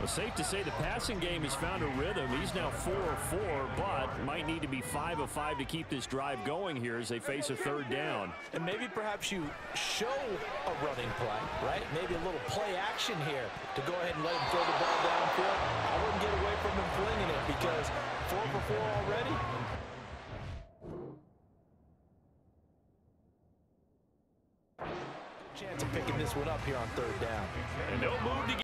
Well, safe to say the passing game has found a rhythm. He's now 4 of 4, but might need to be 5 of 5 to keep this drive going here as they face a third down. And maybe perhaps you show a running play, right? Maybe a little play action here to go ahead and let him throw the ball downfield. I wouldn't get away from him flinging it because 4 for 4 already. Chance of picking this one up here on third down. And they'll move to